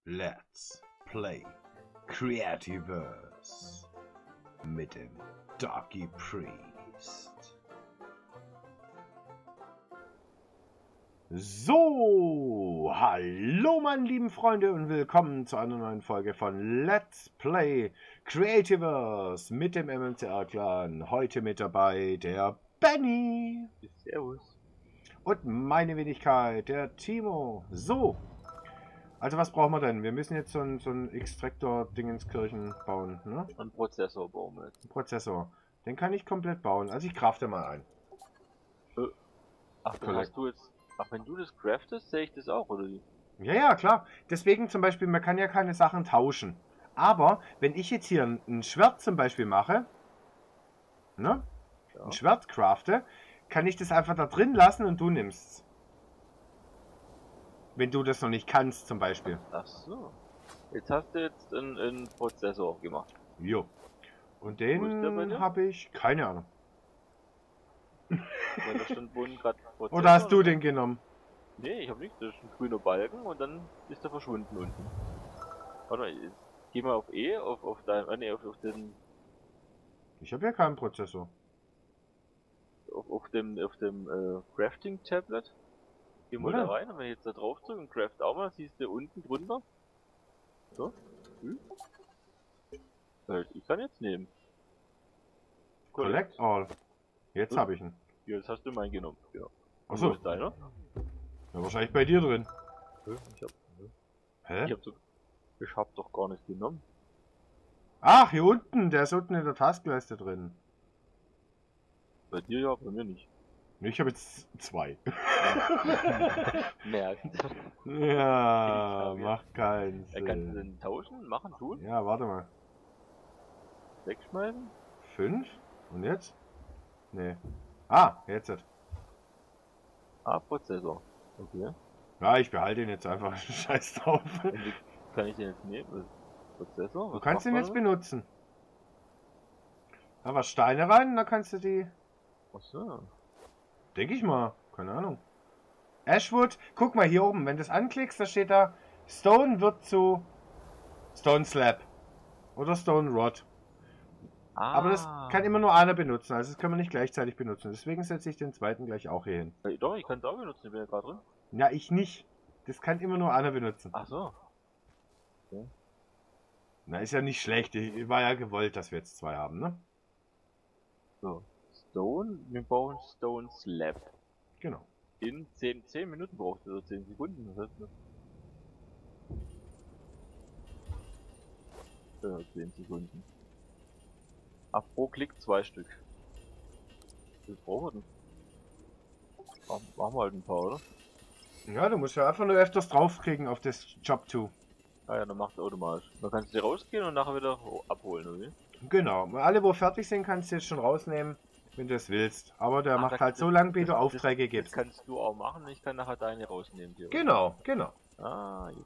Let's Play Creativerse mit dem Darky Priest. So, hallo meine lieben Freunde und willkommen zu einer neuen Folge von Let's Play Creativerse mit dem MMCR-Clan. Heute mit dabei der Benny. Servus. Und meine Wenigkeit, der Timo. So. Also was brauchen wir denn? Wir müssen jetzt so ein Extraktor-Dingenskirchen bauen, ne? Ein Prozessor bauen wir jetzt. Ein Prozessor. Den kann ich komplett bauen. Also ich crafte mal ein. Ach, dann hast du jetzt... Ach, wenn du das craftest, sehe ich das auch, oder wie? Ja, ja, klar. Deswegen zum Beispiel, man kann ja keine Sachen tauschen. Aber wenn ich jetzt hier ein Schwert zum Beispiel mache, ne? Ja. Ein Schwert crafte, kann ich das einfach da drin lassen und du nimmst's. Wenn du das noch nicht kannst, zum Beispiel. Ach so. Jetzt hast du jetzt einen Prozessor gemacht. Jo. Und Wo ist der bei den dir? habe ich, keine Ahnung. Weil da stand unten gerade Prozessor. Oder hast du den genommen? Nee, ich habe nichts. Das ist ein grüner Balken und dann ist er verschwunden unten. Warte mal, jetzt geh mal auf E, auf dein... nee, auf den... Ich habe ja keinen Prozessor. Auf dem Crafting-Tablet. Geh mal Oder? da rein und wenn ich jetzt da drauf drücke und craft auch mal, siehst du unten drunter. So. Ich kann jetzt nehmen. Collect all. Jetzt habe ich ihn. Ja, das hast du meinen genommen. Ja. Achso. Wo ist deiner? Ja, wahrscheinlich bei dir drin. Hä? Ich hab doch gar nicht genommen. Ach, hier unten. Der ist unten in der Taskleiste drin. Bei dir ja, bei mir nicht. Ich habe jetzt zwei. Merkt. Ja, Ich hab macht keinen Kannst du Sinn. den tauschen, machen, tun, Ja, warte mal. wegschmeißen? 5? Und jetzt? Nee. Ah, jetzt. Ah, Prozessor. Okay. Ja, ich behalte ihn jetzt einfach. Scheiß drauf. Und wie kann ich den jetzt nehmen? Prozessor? Du Was kannst macht ihn man jetzt damit? benutzen. Da was Steine rein und dann kannst du die... Achso. Denke ich mal. Keine Ahnung. Ashwood. Guck mal hier oben. Wenn du es anklickst, da steht da Stone wird zu Stone Slab. Oder Stone Rod. Ah. Aber das kann immer nur einer benutzen. Also das können wir nicht gleichzeitig benutzen. Deswegen setze ich den zweiten gleich auch hier hin. Doch, ich kann es auch benutzen, ich bin ja gerade drin. Ja, ich nicht. Das kann immer nur einer benutzen. Ach so. Na, ist ja nicht schlecht. War ja gewollt, dass wir jetzt zwei haben, ne? So. Stone, wir bauen Stone Slab. Genau. In 10 Minuten braucht er, oder 10 Sekunden, was heißt das? Ja, 10 Sekunden. Ach, pro Klick 2 Stück. Was brauchen wir denn? Machen wir halt ein paar, oder? Ja, du musst ja einfach nur öfters draufkriegen auf das Job 2. Ah ja, dann macht er automatisch. Dann kannst du rausgehen und nachher wieder abholen, oder wie? Genau. Alle, wo fertig sind, kannst du jetzt schon rausnehmen, wenn du es willst. Aber der macht halt so lange, bis du Aufträge Das gibst. kannst du auch machen, ich kann nachher deine rausnehmen. Hier. Genau, genau. Ah, jetzt.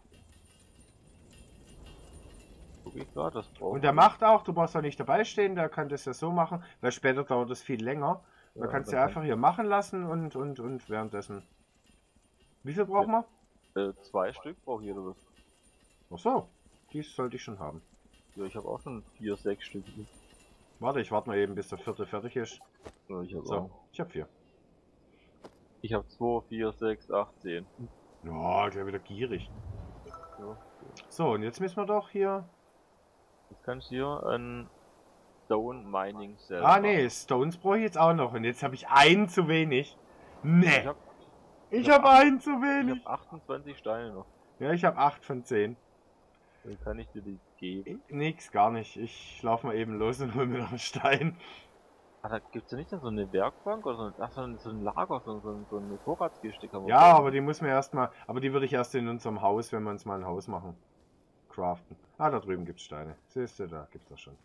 Guck ich grad, das braucht Und der macht auch, du brauchst auch nicht dabei stehen, der kann das ja so machen, weil später dauert das viel länger. Da Ja, kannst du dann einfach hier machen lassen und währenddessen. Wie viel brauchen wir? 2 Stück braucht jeder was. Ach so, dies sollte ich schon haben. Ja, ich habe auch schon 4, 6 Stück. Warte, ich warte mal eben, bis der vierte fertig ist. Ja, ich habe So, auch. ich habe 4. Ich habe 2, 4, 6, 8, 10. Ja, gleich wieder gierig. Ja. So, und jetzt müssen wir doch hier... Jetzt kannst du hier ein Stone Mining Cell Ah nee, Stones brauche ich jetzt auch noch. Und jetzt habe ich einen zu wenig. Nee, ich habe einen zu Ich wenig. habe 28 Steine noch. Ja, ich habe 8 von 10. Dann kann ich dir die geben. Nix, gar nicht. Ich laufe mal eben los und hol mir noch einen Stein. Ah, da gibt's ja nicht so eine Werkbank oder so ein, ach, so ein Lager, so eine Vorratskiste kann man Ja, bauen. aber die muss man erstmal... Aber die würde ich erst in unserem Haus, wenn wir uns mal ein Haus machen, craften. Ah, da drüben gibt's Steine. Siehst du, da gibt's das schon.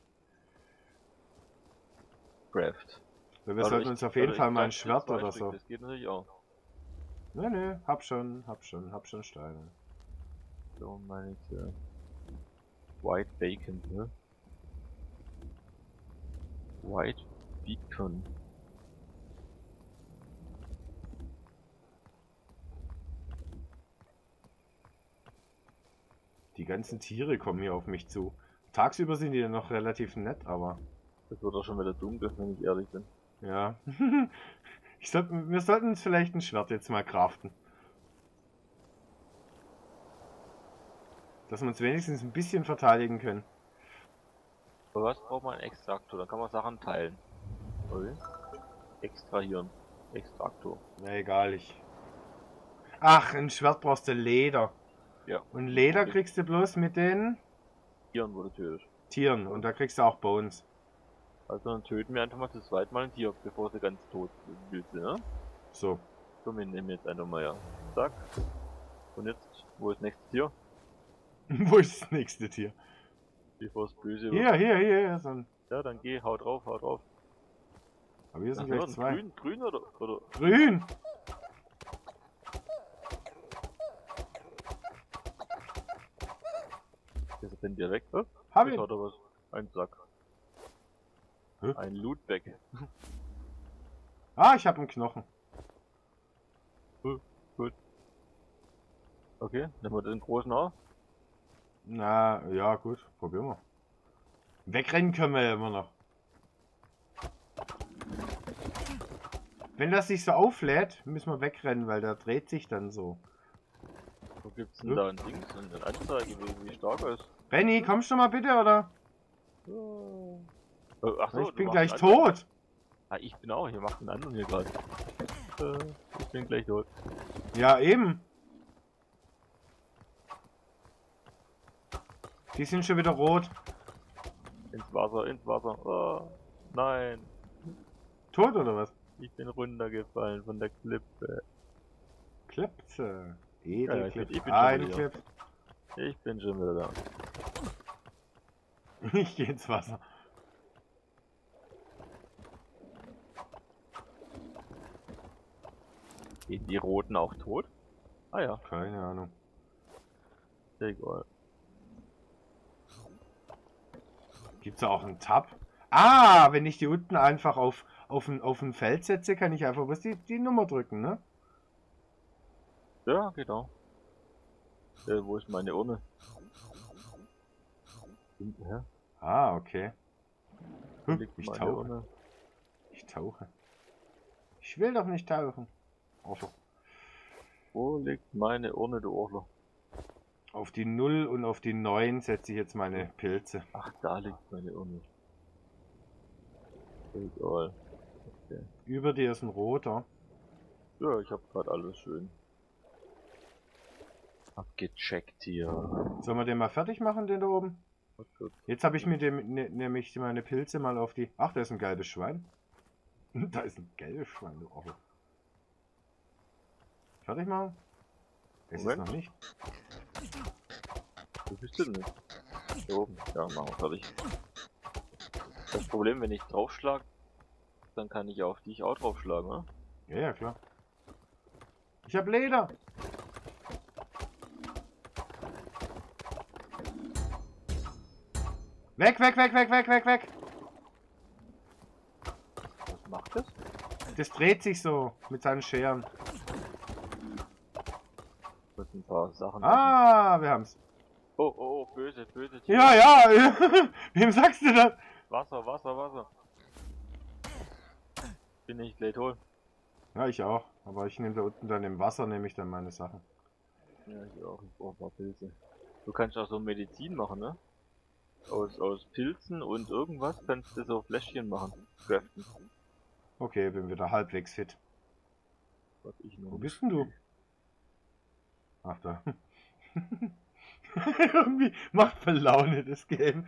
Craft. Weil wir sollten uns auf jeden Fall mal ein Schwert zwei oder Stück, so. Das geht natürlich auch. Nee, hab schon Steine. So, meine ich, White Bacon, ne? White Beacon. Die ganzen Tiere kommen hier auf mich zu. Tagsüber sind die ja noch relativ nett, aber... Es wird auch schon wieder dunkel, wenn ich ehrlich bin. Ja. Wir sollten uns vielleicht ein Schwert jetzt mal craften. Dass wir uns wenigstens ein bisschen verteidigen können. Aber was braucht man? Extraktor? Dann kann man Sachen teilen. Okay. Extrahieren. Extraktor. Na egal, Ach, ein Schwert brauchst du Leder. Ja. Und Leder kriegst du bloß mit den Tieren wurde tötet. Tieren. Und da kriegst du auch Bones. Also dann töten wir einfach mal zu zweit mal ein Tier, bevor sie ganz tot sind, ne? So. So, wir nehmen jetzt einfach mal, ja. Zack. Und jetzt, wo ist das nächste Tier? Wo ist das nächste Tier? Bevor es böse wird. Hier. So ein... Ja, dann geh, hau drauf, hau drauf. Aber hier sind Ach, gleich ja, zwei. Grün oder? Grün! Jetzt rennt ihr weg, ne? Hab Jetzt ich. hat er was. Ein Sack. Hä? Ein Lootbag. Ah, ich habe einen Knochen. Gut. Okay, nehmen wir den großen auch. Na, ja gut, probieren wir. Wegrennen können wir ja immer noch. Wenn das sich so auflädt, müssen wir wegrennen, weil der dreht sich dann so. Wo gibt's denn da ein Ding? Eine Anzeige, wie stark er ist? Benny, kommst du mal bitte, oder? Ach so, Ich du bin machst gleich einen anderen. tot. Ah, ich bin auch, hier macht einen anderen hier gerade. Ich bin gleich tot. Ja, eben. Die sind schon wieder rot. Ins Wasser, ins Wasser. Oh, nein, Tot oder was? ich bin runtergefallen von der Klippe. Klipse. Ja, ich bin Edelklip. schon Ein wieder. Clip. Ich bin schon wieder da. Ich geh ins Wasser. Gehen die Roten auch tot? Ah ja, Keine Ahnung. egal. Gibt's da auch einen Tab? Ah, wenn ich die unten einfach auf ein Feld setze, kann ich einfach was die Nummer drücken, ne? Ja, genau. Wo ist meine Urne? Ja, Ah, okay. wo liegt Ich meine tauche. Urne? Ich tauche. Ich will doch nicht tauchen. Also, Wo liegt meine Urne, du Orler? auf die 0 und auf die 9 setze ich jetzt meine Pilze. Ach, da liegt meine Urne. Egal. Okay. Über dir ist ein roter. Ja, ich habe gerade alles schön abgecheckt hier. Sollen wir den mal fertig machen, den da oben? Jetzt habe ich mit dem nämlich meine Pilze mal auf die... Ach, da ist ein gelbes Schwein. Da ist ein gelbes Schwein, du Orre. Fertig machen? Es ist Moment. noch nicht. Wo bist du denn? Hier oben. Ja, machen wir fertig. Das Problem, wenn ich draufschlag, dann kann ich auf dich auch draufschlagen, ne? Ja, ja, klar. Ich habe Leder. Weg, weg, weg, weg, weg, weg, weg. Was macht das? Das dreht sich so mit seinen Scheren. Mit ein paar Sachen. Ah, wir haben's. Oh, oh, oh, böse, böse. Ja, ja. Wem sagst du das? Wasser, Wasser, Wasser. Bin ich gleich tot. Ja, ich auch. Aber ich nehme da unten dann im Wasser, nehme ich dann meine Sachen. Ja, ich auch. Ich brauche ein paar Pilze. Du kannst auch so Medizin machen, ne? Aus Pilzen und irgendwas kannst du so Fläschchen machen. Craften. Okay, bin wieder halbwegs fit. Was ich noch Wo nicht. bist denn du? Ach, da. Irgendwie macht voll Laune, das Game.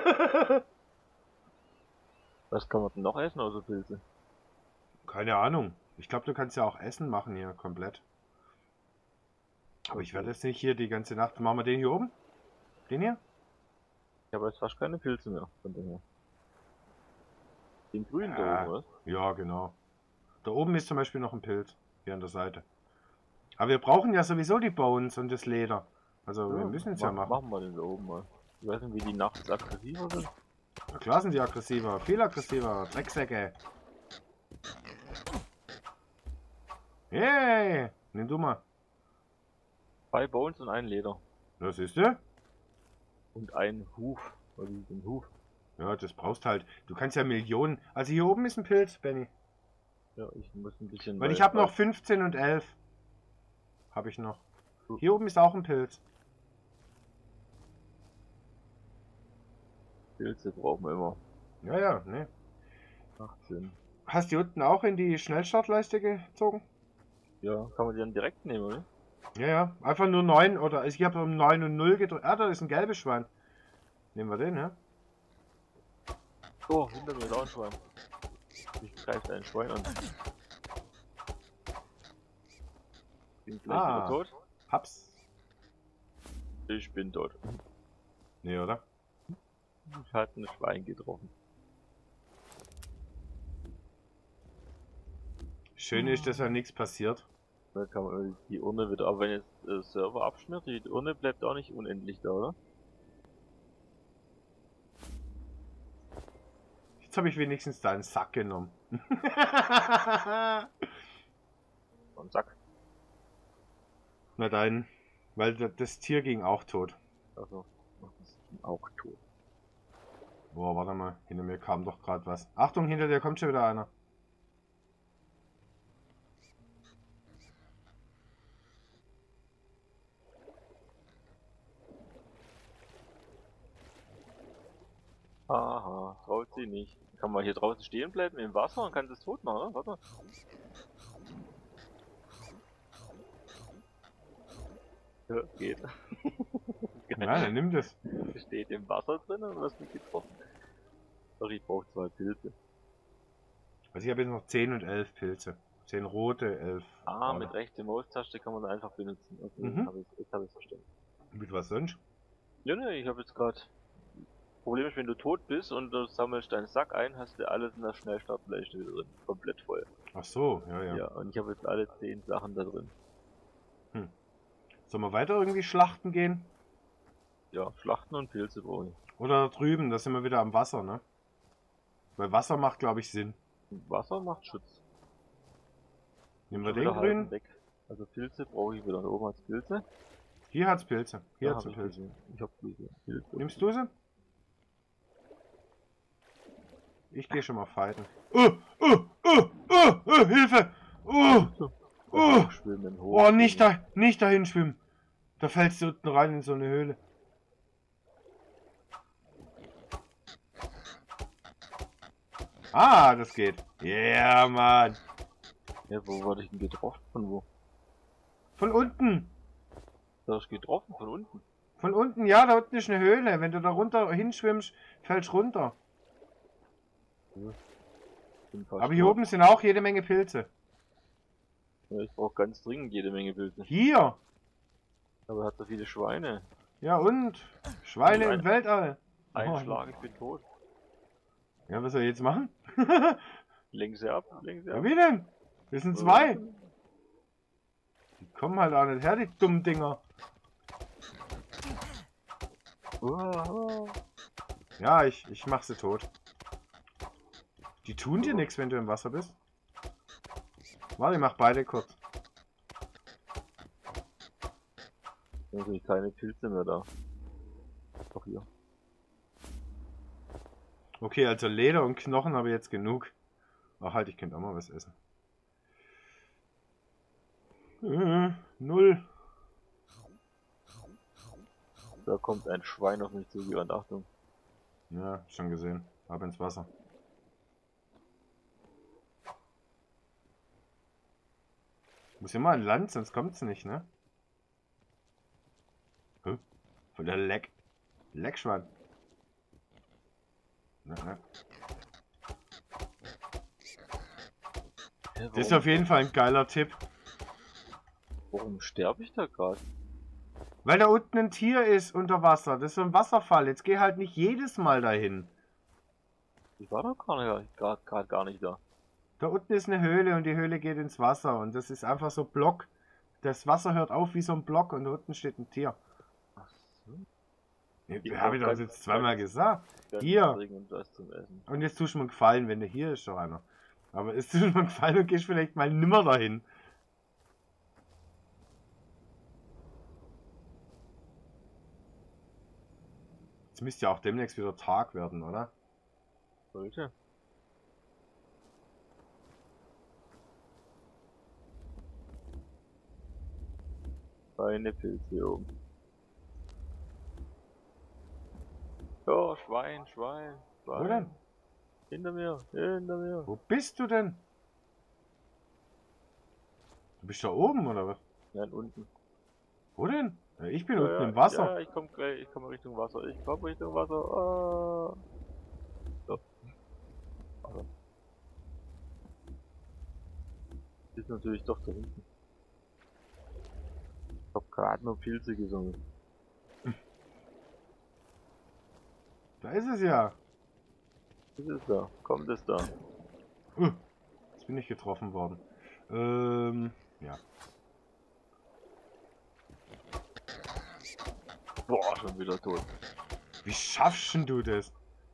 Was kann man denn noch essen außer Pilze? Keine Ahnung. Ich glaube, du kannst ja auch Essen machen hier komplett. Aber ich werde jetzt nicht hier die ganze Nacht... Machen wir den hier oben? Den hier? Ich habe jetzt fast keine Pilze mehr von daher. Den grünen Ja. da oben, was? Ja, genau. Da oben ist zum Beispiel noch ein Pilz. Hier an der Seite. Aber wir brauchen ja sowieso die Bones und das Leder. Also wir müssen es ja machen. Machen wir den da oben mal. Ich weiß nicht, wie die nachts aggressiver sind. Na klar sind die aggressiver. Viel aggressiver. Drecksäcke. Hey, nimm du mal. 2 Bones und ein Leder. Das ist du? Und ein Huf. Oder ein Huf. Ja, das brauchst halt. Du kannst ja Millionen. Also hier oben ist ein Pilz, Benny. Ja, ich muss ein bisschen. Weil ich habe noch 15 und 11. Habe ich noch. Hier oben ist auch ein Pilz. Pilze brauchen wir immer. Ja, ja, ne. 18. Hast du die unten auch in die Schnellstartleiste gezogen? Ja, kann man die dann direkt nehmen, oder? Ja, ja. Einfach nur 9 oder ich habe um 9 und 0 gedrückt. Ah, da ist ein gelbes Schwein. Nehmen wir den, ja? Oh, hinter mir ist auch ein Schwein. Ich greife ein Schwein an. Bin gleich wieder tot. Hab's. Ich bin tot. Nee, oder? Ich hatte ein Schwein getroffen. Schön ist, dass ja nichts passiert. Da kann man die Urne wieder, aber wenn jetzt der Server abschmiert, die Urne bleibt auch nicht unendlich da, oder? Jetzt habe ich wenigstens da einen Sack genommen. Und Sack. Na dein, weil das Tier ging auch tot. Also, das ist auch tot. Boah, warte mal, hinter mir kam doch gerade was. Achtung, hinter dir kommt schon wieder einer. Aha, traut sie nicht. Kann man hier draußen stehen bleiben im Wasser und kann das tot machen, oder? Warte. Ja, geht. Ja, dann nimm das. Steht im Wasser drin und was mich getroffen. Doch, ich brauche 2 Pilze. Also ich habe jetzt noch 10 und 11 Pilze. 10 rote, 11. Ah, braune. mit rechter Maustaste kann man da einfach benutzen. Okay, jetzt hab ich verstanden. Mit was sonst? Ja, ne, ich habe jetzt gerade. Problem ist, wenn du tot bist und du sammelst deinen Sack ein, hast du alles in der Schnellstartleiste wieder drin. Komplett voll. Ach so, ja, ja. Ja, und ich habe jetzt alle 10 Sachen da drin. Sollen wir weiter irgendwie schlachten gehen? Ja, Schlachten und Pilze brauche ich. Oder da drüben, da sind wir wieder am Wasser, ne? Weil Wasser macht, glaube ich, Sinn. Und Wasser macht Schutz. Nehmen wir Schon den wieder grünen? halten weg. Also Pilze brauche ich wieder. Da oben hat's Pilze. Hier hat's Pilze. Hier Da hat's hab ich Pilze. Pilze. Ich hab Pilze. Pilze. Nimmst du sie? Ich gehe schon mal fighten. Hilfe! Schwimmen hoch. Oh, nicht dahin schwimmen. Da fällst du unten rein in so eine Höhle. Ah, das geht. Ja, Mann. Ja, wo wurde ich denn getroffen? Von wo? Von unten. Da ist getroffen, von unten. Von unten, ja, da unten ist eine Höhle. Wenn du da runter hinschwimmst, fällst runter. Aber hier oben sind auch jede Menge Pilze. Ja, ich brauche ganz dringend jede Menge Pilze. Hier. Aber er hat so viele Schweine. Ja und? Schweine im Weltall. Ein Oh. Schlag, ich bin tot. Ja, was soll ich jetzt machen? Lenk sie ab, lenk sie Ja, ab. wie denn? Wir sind 2. Die kommen halt auch nicht her, die dummen Dinger. Ja, ich mach sie tot. Die tun dir nichts, wenn du im Wasser bist. Warte, ich mach beide kurz. Da sind keine Pilze mehr da. Doch hier. Okay, also Leder und Knochen habe ich jetzt genug. Ach halt, ich könnte auch mal was essen. 0. Da kommt ein Schwein auf mich zu, und Achtung. Ja, schon gesehen. Ab ins Wasser. Muss immer an Land, sonst kommt's nicht, ne? Von der Leckschwein. Na. Ja, Das ist auf jeden Fall ein geiler Tipp. Warum sterbe ich da gerade? Weil da unten ein Tier ist unter Wasser. Das ist so ein Wasserfall. Jetzt geh halt nicht jedes Mal dahin. Ich war doch gerade gar nicht da. Da unten ist eine Höhle und die Höhle geht ins Wasser. Und das ist einfach so Block. Das Wasser hört auf wie so ein Block und da unten steht ein Tier. Ach so. Wir haben doch jetzt zweimal gesagt. Ganz Hier. dringend was zum Essen. Und jetzt tust du mir einen Gefallen, wenn du hier ist doch einer. Aber es tut mir einen Gefallen und gehst vielleicht mal nimmer dahin. Jetzt müsste ja auch demnächst wieder Tag werden, oder? Sollte. Keine Pilze hier oben. Ja, Schwein, Schwein, Wo denn? Schwein. Hinter mir, hinter mir. Wo bist du denn? Du bist da oben, oder was? Ja, unten. Wo denn? Ja, ich bin Ja, unten ja, im Wasser. ja, ich komme gleich, ich komme Richtung Wasser. Ich komme Richtung Wasser. Ah. So. Also, ist natürlich doch da hinten. Ich hab gerade nur Pilze gesammelt. Da ist es ja. Ist es da? Kommt es da? Jetzt bin ich getroffen worden. Ja. Boah, schon wieder tot. Wie schaffst denn du das?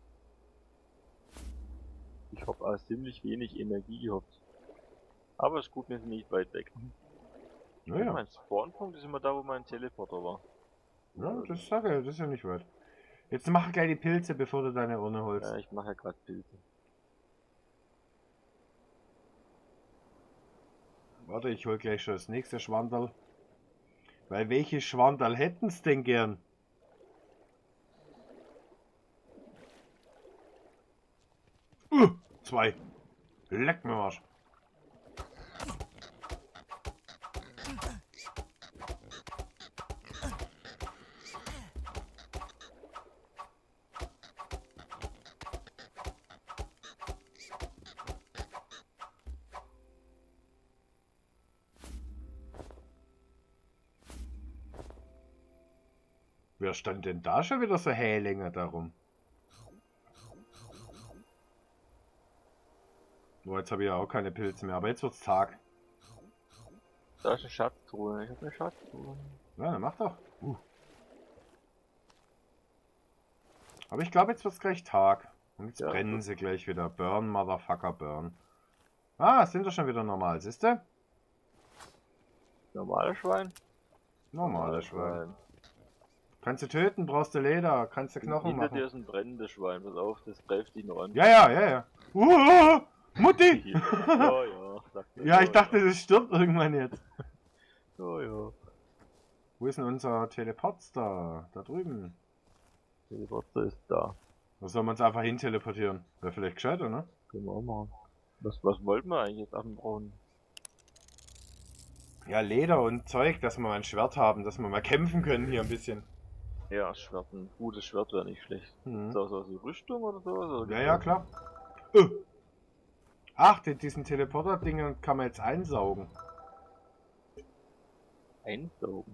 Ich hab auch ziemlich wenig Energie gehabt. Aber ist gut, wir sind nicht weit weg. Naja. Mein Spawnpunkt ist immer da, wo mein Teleporter war. Ja, das sage ich, das ist ja nicht weit. Jetzt mach gleich die Pilze, bevor du deine Urne holst. Ja, ich mache ja gerade Pilze. Warte, ich hol gleich schon das nächste Schwanderl. Weil welche Schwanderl hätten's denn gern? Zwei. Leck mir Arsch. Wer stand denn da schon wieder so länger darum? Oh, jetzt habe ich ja auch keine Pilze mehr, aber jetzt wird's Tag. Da ist eine Schatztruhe. Ich habe eine Schatztruhe. Ja, dann mach doch. Aber ich glaube, jetzt wird's gleich Tag. Und jetzt Ja, brennen sie gleich wieder. Burn, Motherfucker, burn. Ah, sind doch schon wieder normal, siehste? Normales Schwein? Normales Schwein. Kannst du töten, brauchst du Leder, kannst du Knochen Hinter machen. dir ist ein brennendes Schwein. Pass auf, das greift dich noch an. Ja, ja, ja, ja. Mutti! Ja, ja. Ja, ich dachte, das stirbt irgendwann jetzt. Ja, ja. Wo ist denn unser Teleportstar? Da drüben. Der Teleporter ist da. Da soll man uns einfach hin teleportieren. Wäre vielleicht gescheiter, ne? Können wir auch machen. Was wollten wir eigentlich jetzt abbrauchen? Ja, Leder und Zeug, dass wir mal ein Schwert haben, dass wir mal kämpfen können hier ein bisschen. Ja, Schwert, ein gutes Schwert wäre nicht schlecht. Mhm. So die Rüstung oder so? Oder Ja, ja, klar. Ach, diesen Teleporter-Dingen kann man jetzt einsaugen. Einsaugen.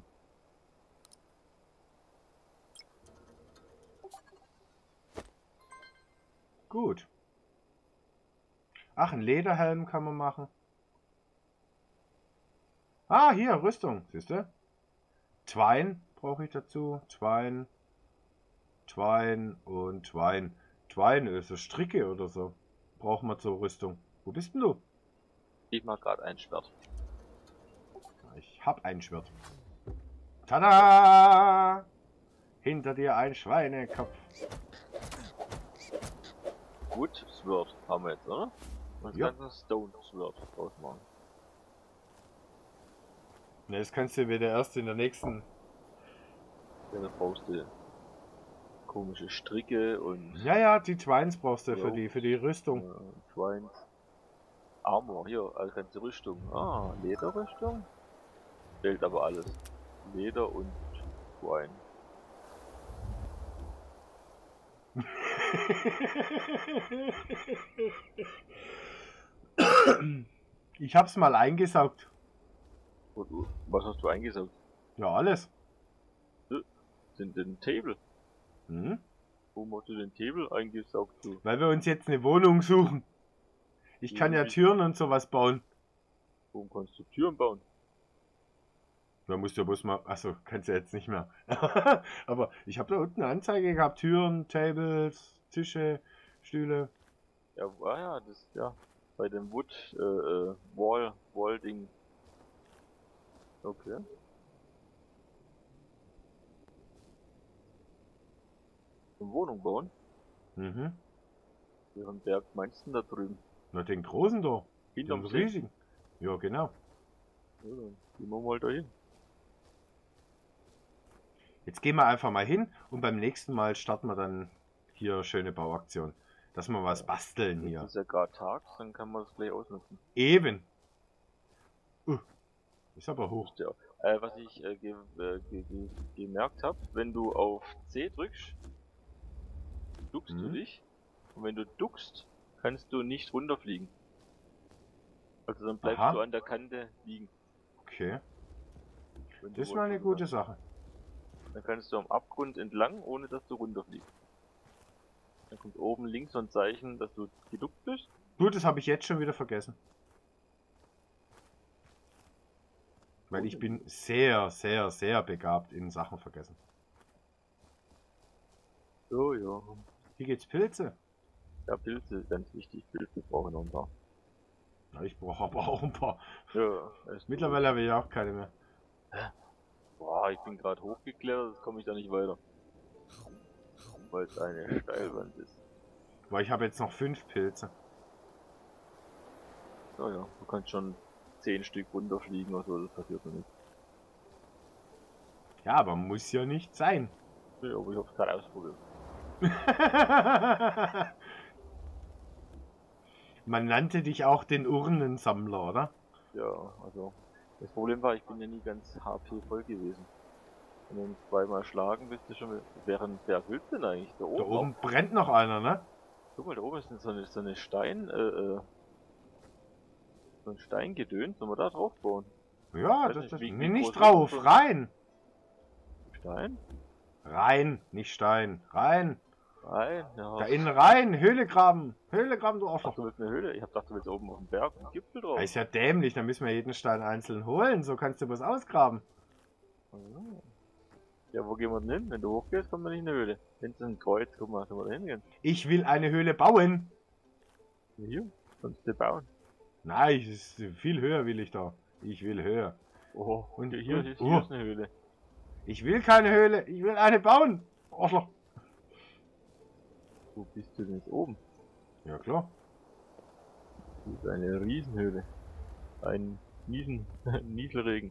Gut. Ach, einen Lederhelm kann man machen. Ah, hier, Rüstung, siehst du? Twine brauche ich dazu. Twine und Twine. Twine ist so Stricke oder so. Brauchen wir zur Rüstung. Wo bist denn du? Ich mag gerade ein Schwert. Ich hab ein Schwert. Tada! Hinter dir ein Schweinekopf. Wood Sword haben wir jetzt, oder? Und Ja. das ganze Stone Sword ausmachen. Ne, das kannst du wieder erst in der nächsten. Ja, da brauchst du komische Stricke und Ja, ja, die Twines brauchst du Jo. für die Rüstung. Twines. Armor, hier, also ganze Rüstung. Ah, Lederrüstung? Fehlt aber alles. Leder und Twine. Ich hab's mal eingesaugt. Was hast du eingesaugt? Ja, alles. Sind den Table? Hm? Warum hast du den Table eingesaugt? Du? Weil wir uns jetzt eine Wohnung suchen. Ich kann ja Türen und sowas bauen. Warum kannst du Türen bauen? Da musst du ja bloß mal. Achso, kannst du jetzt nicht mehr. Aber ich habe da unten eine Anzeige gehabt: Türen, Tables, Tische, Stühle. Ja, ja, das, ja. Bei dem Wood, Wall-Ding. Okay. Eine Wohnung bauen? Mhm. Ihren Berg meinst du denn da drüben? Na, den großen da. Den Hinterm See? riesigen. Ja, genau. Ja, dann gehen wir mal dahin. Jetzt gehen wir einfach mal hin und beim nächsten Mal starten wir dann hier schöne Bauaktion. Dass wir was basteln Jetzt hier. ist ja gerade tags, dann kann man das gleich ausnutzen. Eben. Ist aber hoch. Ja. Was ich gemerkt habe, wenn du auf C drückst, duckst du Mhm. dich. Und wenn du duckst, kannst du nicht runterfliegen. Also dann bleibst Aha. du an der Kante liegen. Okay. Wenn du Das ist mal eine wohl- gute Sache. Dann kannst du am Abgrund entlang, ohne dass du runterfliegst. Dann kommt oben links so ein Zeichen, dass du geduckt bist. Du, das habe ich jetzt schon wieder vergessen. Weil ich bin sehr, sehr, sehr begabt in Sachen vergessen. Oh ja. Hier geht's Pilze. Ja, Pilze, ganz wichtig. Pilze brauchen noch ein paar. Ja, ich brauche aber auch ein paar. Ja, Mittlerweile habe ich auch keine mehr. Boah, ich bin gerade hochgeklettert, jetzt komme ich da nicht weiter. Weil es eine Steilwand ist. Weil ich habe jetzt noch 5 Pilze. Ja, ja, du kannst schon 10 Stück runterfliegen oder so, das passiert noch nicht. Ja, aber muss ja nicht sein. Ja, aber ich hab's gerade ausprobiert. Man nannte dich auch den Urnensammler, oder? Ja, also. Das Problem war, ich bin ja nie ganz HP voll gewesen. Und dann zweimal schlagen bist du schon mit. Während Berg willst du denn eigentlich? Da oben? Da oben brennt noch einer, ne? Guck mal, da oben ist so eine Stein, so ein Steingedöns, sollen wir da drauf bauen? Ja, Weiß das, nicht, das. wie Nee, groß nicht ist drauf, das? rein! Stein? Rein, nicht Stein. Rein! Nein, ja. Da innen rein! Höhle graben! Höhle graben, du Ach, Opfer! du willst eine Höhle? Ich hab gedacht, du willst oben auf dem Berg einen Gipfel drauf. Das ist ja dämlich, da müssen wir jeden Stein einzeln holen, so kannst du was ausgraben. Ah. Ja, wo gehen wir denn hin? Wenn du hochgehst, kommen wir nicht in eine Höhle. Wenn es ein Kreuz, guck mal, sollen wir da hingehen? Ich will eine Höhle bauen! Hier? Sonst du bauen. Nein, es ist viel höher will ich da. Ich will höher. Oh, Und- hier und- ist oh. eine Höhle. Ich will keine Höhle, ich will eine bauen! Arschloch. Wo bist du denn jetzt oben? Ja klar. Hier ist eine Riesenhöhle. Ein Nieselregen.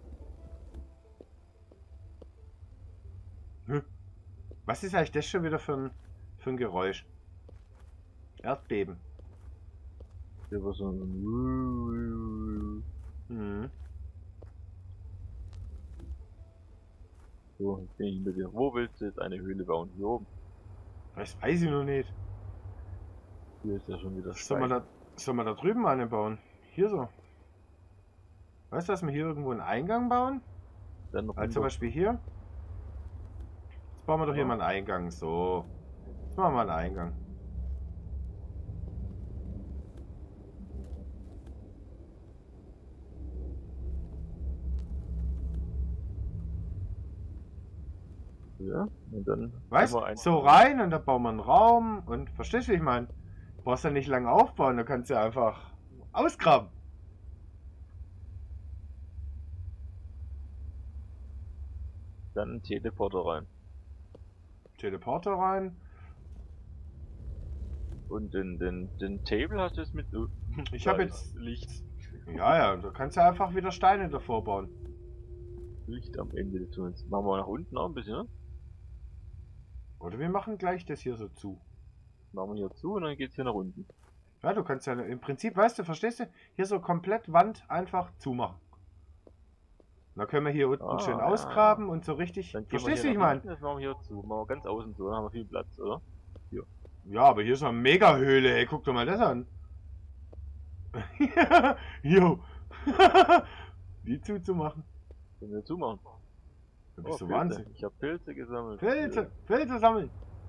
Was ist eigentlich das schon wieder für ein Geräusch? Erdbeben. Hier war so ein... Mhm. So, jetzt bin ich hinter dir. Wo willst du jetzt eine Höhle bauen? Hier oben. Das weiß ich noch nicht. Hier ist ja schon wieder Soll man da drüben eine bauen? Hier so. Weißt du, dass wir hier irgendwo einen Eingang bauen? Dann noch Also zum Beispiel hier. Jetzt bauen wir doch hier Ja. mal einen Eingang. So. Jetzt machen wir mal einen Eingang. Ja, und dann... Weißt können wir du? So rein und da bauen wir einen Raum und verstehst du, wie ich meine? Du brauchst ja nicht lange aufbauen, da kannst du ja einfach ausgraben. Dann einen Teleporter rein. Teleporter rein. Und den Table hast du jetzt mit... Ich da habe ist jetzt. Licht. Ja, da kannst du einfach wieder Steine davor bauen. Licht am Ende des Tunnels. Machen wir nach unten auch ein bisschen, ne? Oder wir machen gleich das hier so zu. Machen wir hier zu und dann geht's hier nach unten. Ja, du kannst ja im Prinzip, weißt du, verstehst du, hier so komplett Wand einfach zumachen. Dann können wir hier unten Ah, schön ja, ausgraben und so richtig. Dann gehen Verstehst du, wir wie ich hier nach meine? hinten, das machen wir hier zu. Machen wir ganz außen zu, dann haben wir viel Platz, oder? Ja, aber hier ist eine Mega-Höhle, ey, guck doch mal das an. Jo. Die zuzumachen. Können wir zumachen. Da bist du Pilze. Wahnsinn. Ich habe Pilze gesammelt. Pilze sammeln.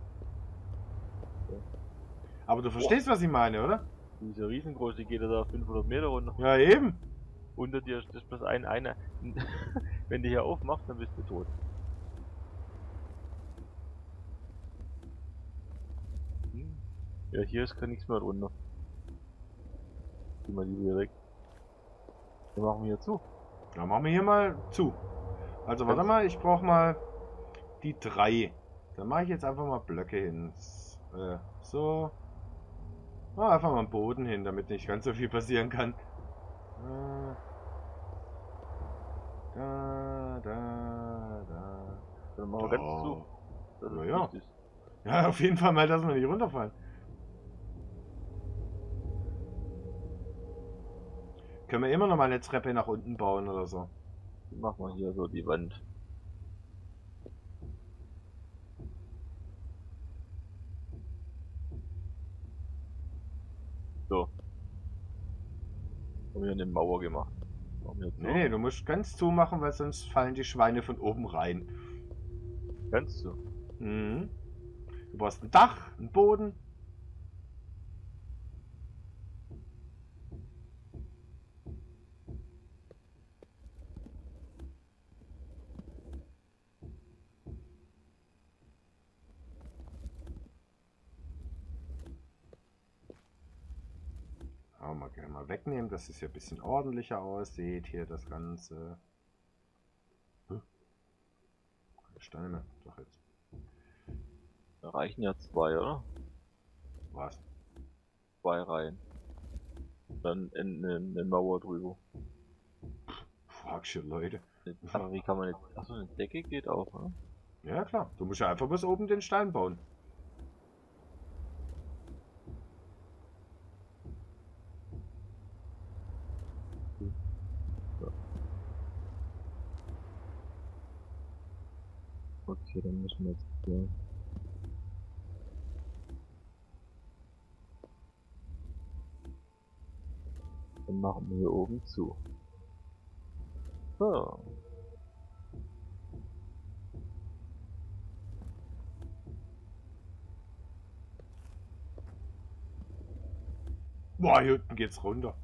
Aber du verstehst, was ich meine, oder? Diese riesengroß, die geht ja da 500 Meter runter. Ja, eben. Unter dir ist bloß eine. Wenn die hier aufmacht, dann bist du tot. Ja, hier ist gar nichts mehr drunter. Geh mal die wieder weg. Dann machen wir hier zu. Dann machen wir hier mal zu. Also warte mal, ich brauche mal die 3. Dann mache ich jetzt einfach mal Blöcke hin. So. Einfach mal einen Boden hin, damit nicht ganz so viel passieren kann. Da. Dann machen wir ganz zu. Das ist Ja. wichtig. Ja, auf jeden Fall mal, dass wir nicht runterfallen. Können wir immer noch mal eine Treppe nach unten bauen oder so. Machen wir hier so die Wand. So. Haben wir eine Mauer gemacht. Machen wir jetzt so. Nee, du musst ganz zumachen, weil sonst fallen die Schweine von oben rein. Ganz zu. Mhm. Du brauchst ein Dach, einen Boden. Mal gerne mal wegnehmen, dass es ja ein bisschen ordentlicher aussieht hier das Ganze. Keine Steine, doch jetzt. Da reichen ja 2, oder? Was? 2 Reihen. Dann eine Mauer drüber. Fragst du Leute. Aber wie kann man jetzt. Achso, eine Decke geht auch, ne? Ja klar, du musst ja einfach bis oben den Stein bauen. Okay, dann müssen wir jetzt hier. Dann machen wir hier oben zu. So. Boah, hier unten geht's runter.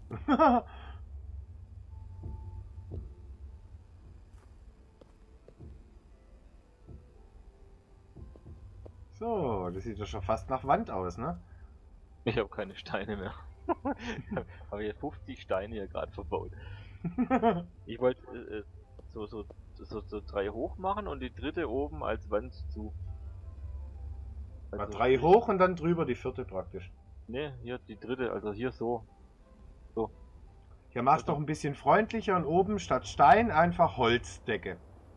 So, das sieht ja schon fast nach Wand aus, ne? Ich habe keine Steine mehr. Habe hier 50 Steine hier gerade verbaut. Ich wollte so 3 hoch machen und die dritte oben als Wand zu. Mal 3 hoch und dann drüber die vierte praktisch. Ne, hier die dritte, also hier so. So. Ja, mach's doch ein bisschen freundlicher und oben statt Stein einfach Holzdecke.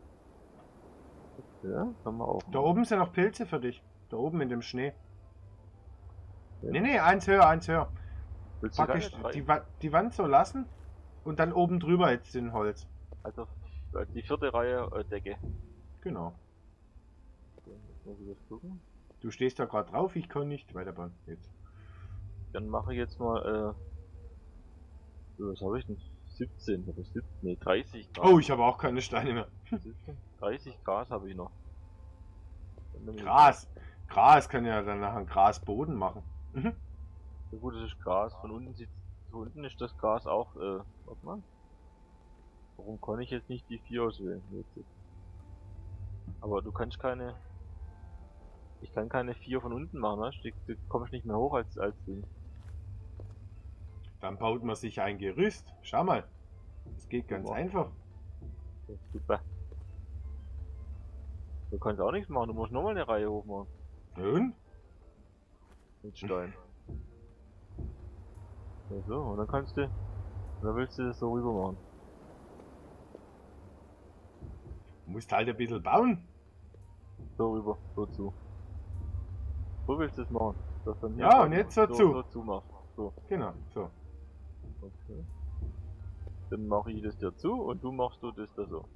Ja, kann man auch. Da oben sind noch Pilze für dich. Da oben in dem Schnee. Ja. Nee, eins höher, eins höher. Willst du Praktisch die Wand so lassen und dann oben drüber jetzt den Holz. Also die vierte Reihe Decke. Genau. Jetzt muss ich das gucken. Du stehst da gerade drauf, ich kann nicht weiterbauen. Jetzt. Dann mache ich jetzt mal, was habe ich denn? 17 oder 17, nee, 30 Grad. Oh, ich habe auch keine Steine mehr. 17, 30 Grad habe ich noch. Gras. Gras kann ja dann nachher einen Grasboden machen. Mhm. Ja gut, das ist Gras. Von unten ist das Gras auch, warte mal. Warum kann ich jetzt nicht die 4 auswählen? Jetzt. Aber du kannst keine. Ich kann keine 4 von unten machen, ne? Du kommst nicht mehr hoch als Ding. Dann baut man sich ein Gerüst. Schau mal. Das geht ganz einfach. Ja, super. Du kannst auch nichts machen, du musst nochmal eine Reihe hoch machen. Und? Mit Stein. Ja, so, und dann kannst du. Dann willst du das so rüber machen. Du musst halt ein bisschen bauen. So rüber, so zu. So willst du es machen. Dass dann hier Ja, und jetzt so zu. So zu machst. So. Genau, so. Okay. Dann mache ich das dir zu und du machst das da so.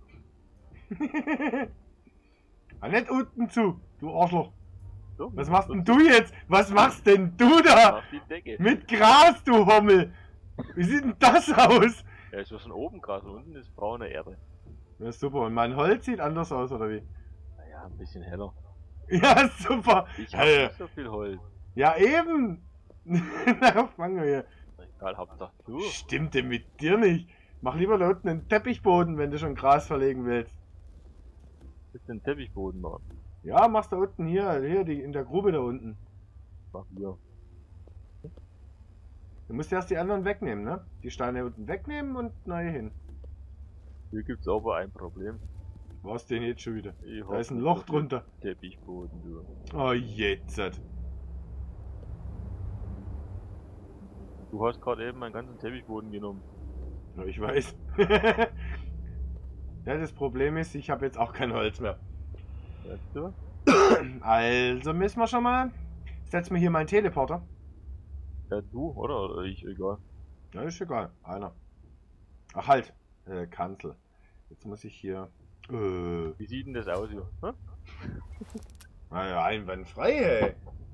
Ah, nicht unten zu, du Arschloch. So, Was machst denn du jetzt? Was machst denn du da? Mach die Decke. Mit Gras, du Hommel. Wie sieht denn das aus? Ja, ist schon oben Gras und unten ist braune Erde. Ja, super. Und mein Holz sieht anders aus, oder wie? Naja, ein bisschen heller. Ja, super. Ich habe nicht so viel Holz. Ja, eben. Na, fangen wir hier. Egal, Hauptsache du. Stimmt denn mit dir nicht? Mach lieber da unten einen Teppichboden, wenn du schon Gras verlegen willst. Willst du den Teppichboden machen? Ja, mach's da unten hier in der Grube da unten. Mach hier. Du musst erst die anderen wegnehmen, ne? Die Steine unten wegnehmen und neue hin. Hier gibt's aber ein Problem. Was denn jetzt schon wieder? Ich Da ist ein hoffe, Loch das wird drunter. Teppichboden, du. Oh, jetzt. Du hast gerade eben meinen ganzen Teppichboden genommen. Ja, ich weiß. Ja, das Problem ist, ich habe jetzt auch kein Holz mehr. Weißt du? Also müssen wir schon mal. Setzen wir hier meinen Teleporter. Ja, du, oder ich, egal. Ja, ist egal. Einer. Ach halt. Kanzel. Jetzt muss ich hier. Wie sieht denn das aus hier? Hm? Naja, einwandfrei, ey.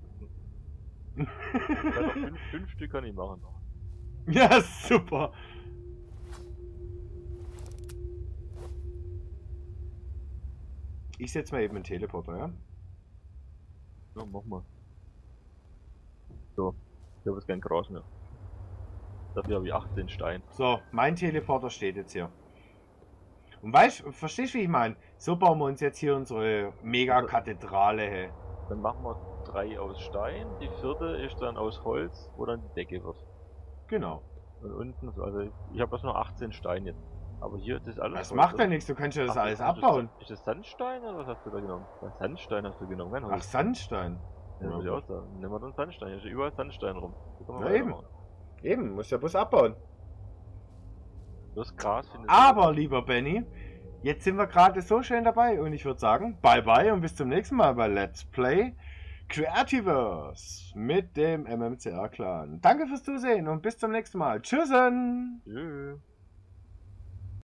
Ja, noch fünf Stück kann ich machen. Ja, super. Ich setze mal eben einen Teleporter, ja? Ja, mach mal. So, ich habe jetzt kein Gras mehr. Dafür habe ich 18 Stein. So, mein Teleporter steht jetzt hier. Und weißt, verstehst du, wie ich meine? So bauen wir uns jetzt hier unsere Mega-Kathedrale, hey. Dann machen wir 3 aus Stein, die 4. ist dann aus Holz, wo dann die Decke wird. Genau. Und unten, also ich habe jetzt nur 18 Steine jetzt. Aber hier ist das alles. Das Holz, macht ja oder? nichts, du kannst ja das Ach, alles ist abbauen. ist das Sandstein oder was hast du da genommen? Ja, Sandstein hast du genommen, kein Ach, Holz. Sandstein. Ja, würde ich auch sagen. Nehmen wir dann Sandstein, hier ist ja überall Sandstein rum. Da kann man Ja, eben. weitermachen. Eben, musst ja bloß abbauen. Das Gras findest Aber, lieber Benny, jetzt sind wir gerade so schön dabei und ich würde sagen, bye bye und bis zum nächsten Mal bei Let's Play Creativers mit dem MMCR Clan. Danke fürs Zusehen und bis zum nächsten Mal. Tschüssen! Tschüss.